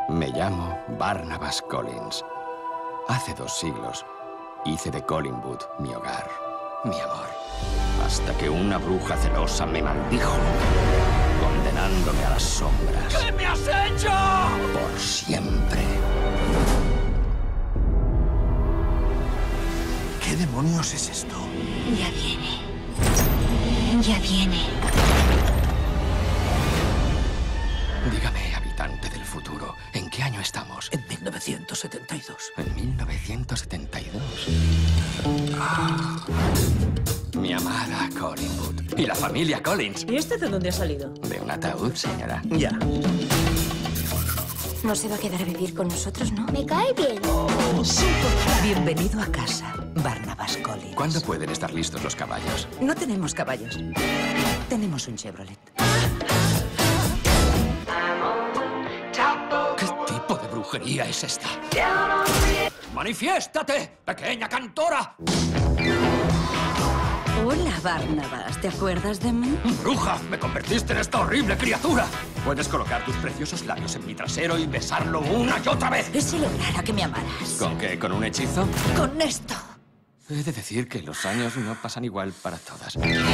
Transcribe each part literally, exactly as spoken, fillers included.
Me llamo Barnabas Collins. Hace dos siglos hice de Collingwood mi hogar, mi amor. Hasta que una bruja celosa me maldijo, condenándome a las sombras. ¿Qué me has hecho? Por siempre. ¿Qué demonios es esto? Ya viene. Ya viene. Dígame, habitante del futuro, ¿en qué año estamos? En mil novecientos setenta y dos. En mil novecientos setenta y dos. Ah. Mi amada Collingwood. Y la familia Collins. ¿Y este de dónde ha salido? De un ataúd, señora. Ya. No se va a quedar a vivir con nosotros, ¿no? Me cae bien. Bienvenido a casa, Barnabas Collins. ¿Cuándo pueden estar listos los caballos? No tenemos caballos. Tenemos un Chevrolet. ¿Qué tipo de brujería es esta? ¡Manifiéstate, pequeña cantora! Hola, Barnabas. ¿Te acuerdas de mí? ¡Bruja! ¡Me convertiste en esta horrible criatura! Puedes colocar tus preciosos labios en mi trasero y besarlo una y otra vez. Y si lograra que me amaras. ¿Con qué? ¿Con un hechizo? Con esto. He de decir que los años no pasan igual para todas.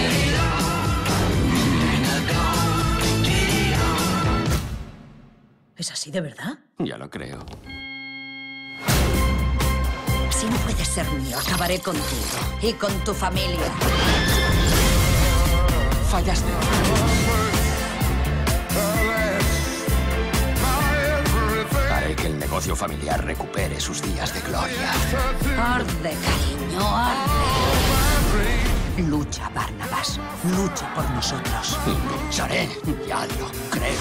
¿Es así de verdad? Ya lo creo. Si no puedes ser mío, acabaré contigo y con tu familia. Fallaste. Haré que el negocio familiar recupere sus días de gloria. Arde, cariño, arde. Lucha, Barnabas. Lucha por nosotros. Lucharé, ya lo creo.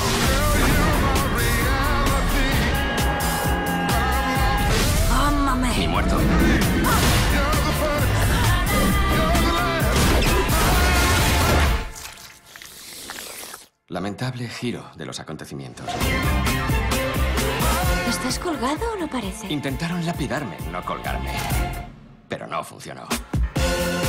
¡Ámame! Ni muerto. Lamentable giro de los acontecimientos. ¿Estás colgado o no parece? Intentaron lapidarme, no colgarme. Pero no funcionó.